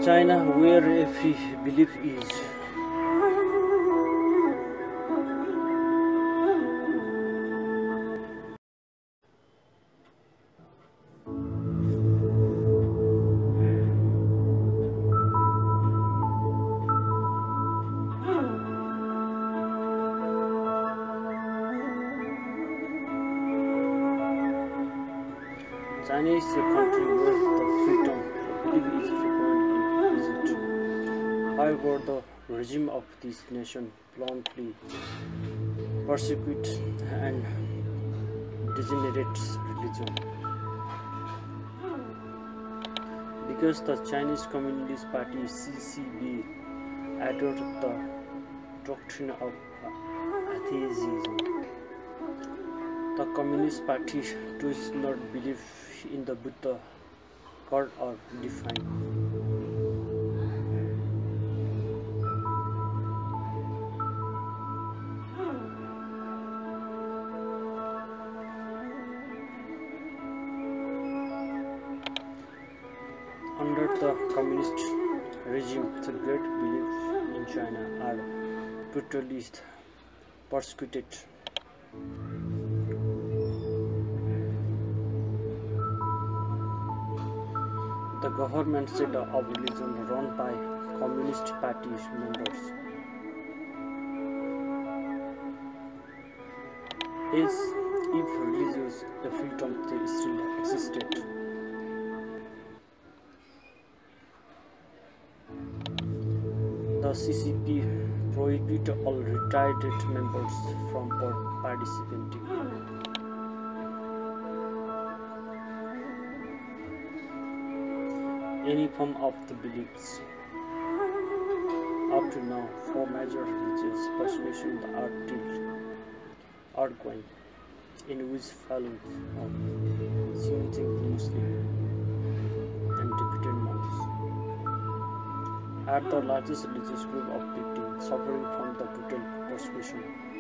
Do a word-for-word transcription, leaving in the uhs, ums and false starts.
China, where every belief is China is a country where the freedom to believe is frequently visited. However, the regime of this nation bluntly persecutes and degenerates religion. Because the Chinese Communist Party C C P adopted the doctrine of atheism, the Communist Party does not believe in the Buddha, God or divine. Under the communist regime, the great beliefs in China are brutally persecuted. The government set of religion run by Communist Party members is if religious freedom still existed. The C C P prohibited all retired members from participating. Any form of the beliefs. Up to now, four major religious persecutions are still ongoing, in which follows of Qing Muslim and Tibetan monks are the largest religious group of victims suffering from the brutal persecution.